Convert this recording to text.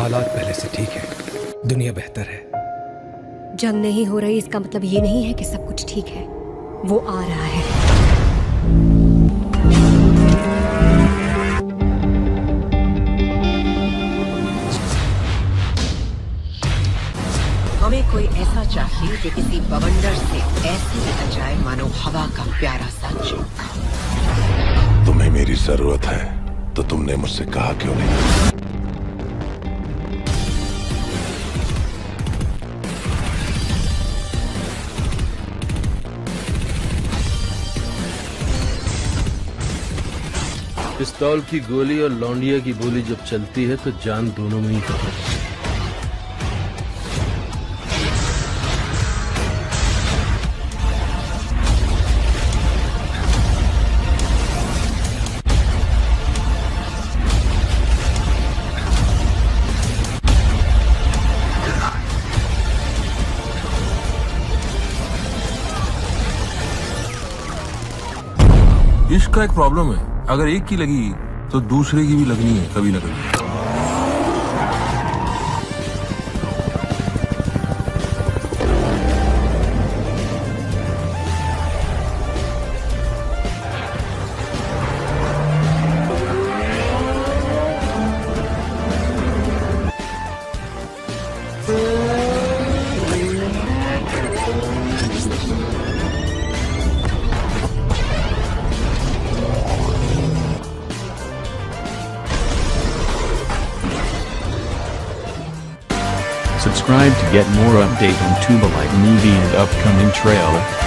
हालात पहले से ठीक है, दुनिया बेहतर है। जंग नहीं हो रही इसका मतलब ये नहीं है कि सब कुछ ठीक है। वो आ रहा है। हमें कोई ऐसा चाहिए जो किसी बवंडर से ऐसे निकल जाए मानो हवा का प्यारा सा झोंका। तुम्हें मेरी जरूरत है तो तुमने मुझसे कहा क्यों नहीं? पिस्तौल की गोली और लौंडिया की बोली जब चलती है तो जान दोनों में ही खतरा है। इश्क का एक प्रॉब्लम है, अगर एक की लगी तो दूसरे की भी लगनी है कभी ना कभी। Subscribe to get more update on Tubalite movie and upcoming trailer.